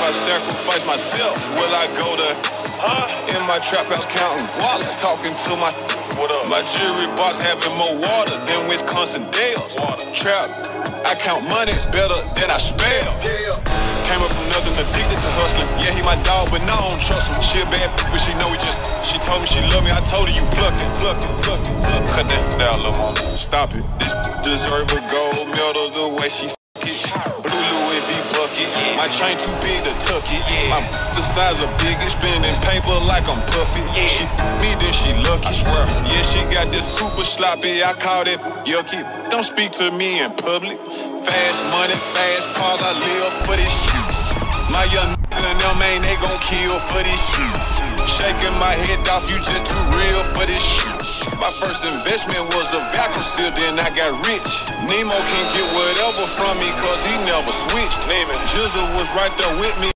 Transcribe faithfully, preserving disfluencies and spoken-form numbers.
I sacrifice myself, will I go to huh? In my trap house counting guala, talking to my what up? My jewelry box having more water than Wisconsin Dells. Trap, I count money better than I spell. Yeah. Came up from nothing, addicted to hustling. Yeah, he my dog, but no, I don't trust him. She a bad but she know we just. She told me she love me, I told her you pluckin', pluckin', pluckin', pluckin'. Cut that down, little mama. Stop it. This deserve a gold medal the way she s*** it. Blue Louis V bucket. My chain too big to tuck it. My the size of biggest, spending paper like I'm puffy. She me, then she lucky. Yeah, she got this super sloppy. I call it yucky. Don't speak to me in public. Fast money, fast cars, I live for this shit. My young nigga and them, man, they gon' kill for this shit. Shaking my head off, you just too real for this shit. My first investment was a vacuum seal, then I got rich. Nemo can't get whatever from me, cause he never switched. Jizzle was right there with me.